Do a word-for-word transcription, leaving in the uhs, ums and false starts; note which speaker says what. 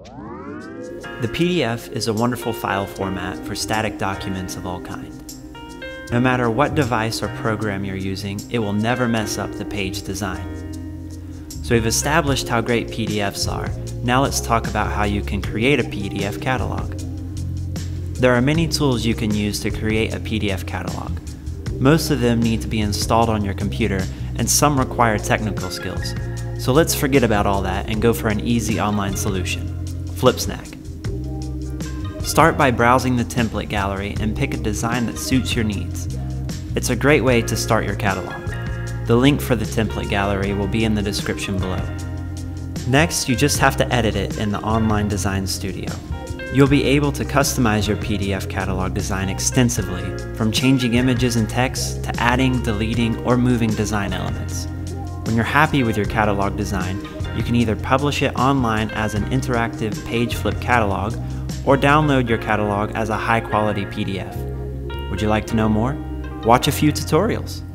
Speaker 1: The P D F is a wonderful file format for static documents of all kinds. No matter what device or program you're using, it will never mess up the page design. So we've established how great P D Fs are. Now let's talk about how you can create a P D F catalog. There are many tools you can use to create a P D F catalog. Most of them need to be installed on your computer, and some require technical skills. So let's forget about all that and go for an easy online solution: Flipsnack. Start by browsing the template gallery and pick a design that suits your needs. It's a great way to start your catalog. The link for the template gallery will be in the description below. Next, you just have to edit it in the online design studio. You'll be able to customize your P D F catalog design extensively, from changing images and text to adding, deleting, or moving design elements. When you're happy with your catalog design, you can either publish it online as an interactive page flip catalog or download your catalog as a high-quality P D F. Would you like to know more? Watch a few tutorials.